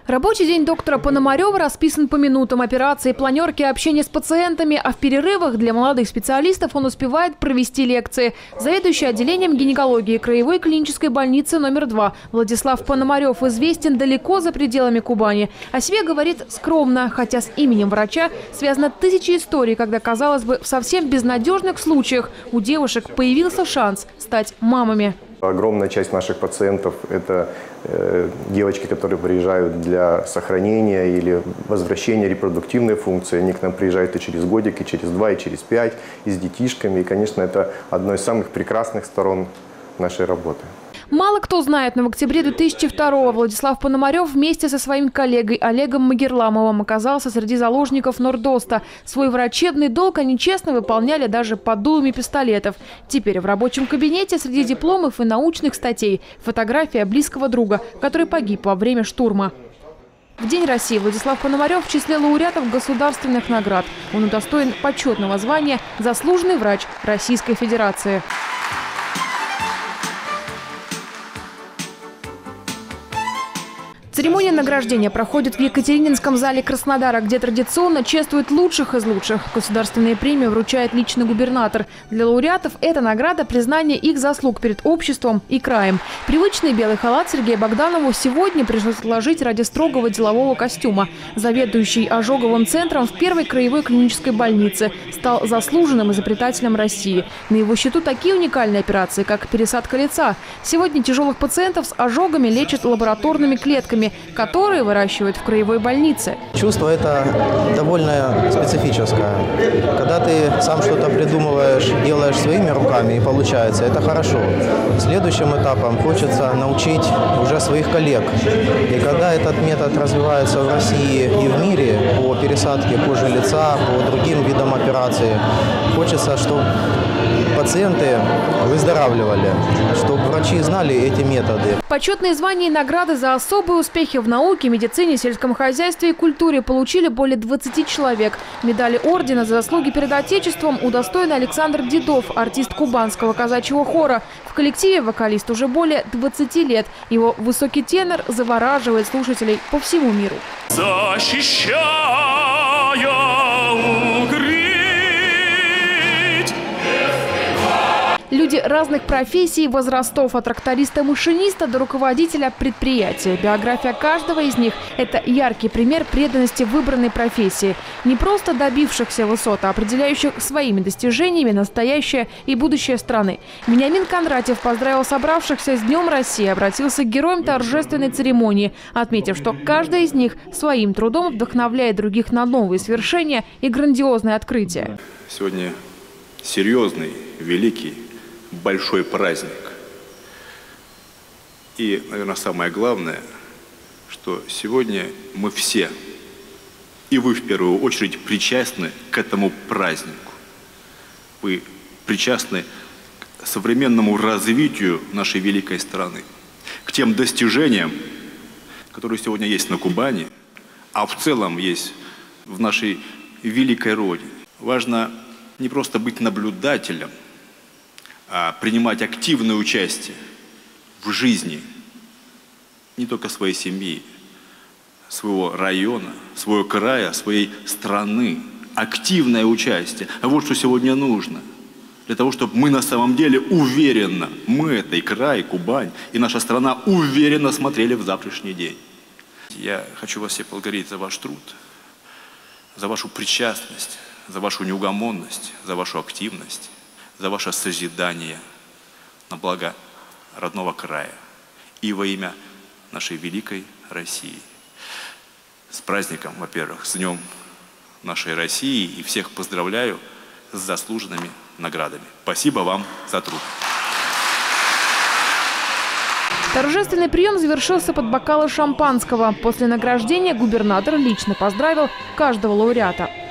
Рабочий день доктора Пономарева расписан по минутам: операции, планерки, общение с пациентами. А в перерывах для молодых специалистов он успевает провести лекции. Заведующий отделением гинекологии Краевой клинической больницы номер 2 Владислав Пономарев известен далеко за пределами Кубани. О себе говорит скромно, хотя с именем врача связано тысячи историй, когда, казалось бы, в совсем безнадежных случаях у девушек появился шанс стать мамами. Огромная часть наших пациентов – это девочки, которые приезжают для сохранения или возвращения репродуктивной функции. Они к нам приезжают и через годик, и через 2, и через 5, и с детишками. И, конечно, это одно из самых прекрасных сторон нашей работы. Мало кто знает, но в октябре 2002-го Владислав Пономарев вместе со своим коллегой Олегом Магерламовым оказался среди заложников Нордоста. Свой врачебный долг они честно выполняли даже под дулами пистолетов. Теперь в рабочем кабинете среди дипломов и научных статей фотография близкого друга, который погиб во время штурма. В День России Владислав Пономарев в числе лауреатов государственных наград. Он удостоен почетного звания «Заслуженный врач Российской Федерации». Церемония награждения проходит в Екатерининском зале Краснодара, где традиционно чествуют лучших из лучших. Государственные премии вручает лично губернатор. Для лауреатов эта награда – признание их заслуг перед обществом и краем. Привычный белый халат Сергею Богданову сегодня пришлось отложить ради строгого делового костюма. Заведующий ожоговым центром в первой краевой клинической больнице стал заслуженным изобретателем России. На его счету такие уникальные операции, как пересадка лица. Сегодня тяжелых пациентов с ожогами лечат лабораторными клетками, которые выращивают в краевой больнице. Чувство это довольно специфическое. Когда ты сам что-то придумываешь, делаешь своими руками и получается, это хорошо. Следующим этапом хочется научить уже своих коллег. И когда этот метод развивается в России и в мире по пересадке кожи лица, по другим видам операций, хочется, чтобы пациенты выздоравливали, чтобы врачи знали эти методы. Почетные звания и награды за особые успехи в науке, медицине, сельском хозяйстве и культуре получили более 20 человек. Медали ордена за заслуги перед Отечеством удостоен Александр Дедов, артист кубанского казачьего хора. В коллективе вокалист уже более 20 лет. Его высокий тенор завораживает слушателей по всему миру. Защищая Люди разных профессий и возрастов, от тракториста-машиниста до руководителя предприятия. Биография каждого из них – это яркий пример преданности выбранной профессии. Не просто добившихся высот, а определяющих своими достижениями настоящее и будущее страны. Вениамин Кондратьев поздравил собравшихся с Днем России, обратился к героям торжественной церемонии, отметив, что каждый из них своим трудом вдохновляет других на новые свершения и грандиозные открытия. Сегодня серьезный, великий, большой праздник. И, наверное, самое главное, что сегодня мы все, и вы в первую очередь, причастны к этому празднику. Вы причастны к современному развитию нашей великой страны, к тем достижениям, которые сегодня есть на Кубани, а в целом есть в нашей великой Родине. Важно не просто быть наблюдателем, а принимать активное участие в жизни не только своей семьи, своего района, своего края, своей страны. Активное участие. А вот что сегодня нужно. Для того, чтобы мы на самом деле уверенно, мы, это и край, и Кубань, и наша страна уверенно смотрели в завтрашний день. Я хочу вас всех благодарить за ваш труд, за вашу причастность, за вашу неугомонность, за вашу активность, за ваше созидание на благо родного края и во имя нашей великой России. С праздником, во-первых, с Днем нашей России, и всех поздравляю с заслуженными наградами. Спасибо вам за труд. Торжественный прием завершился под бокалы шампанского. После награждения губернатор лично поздравил каждого лауреата.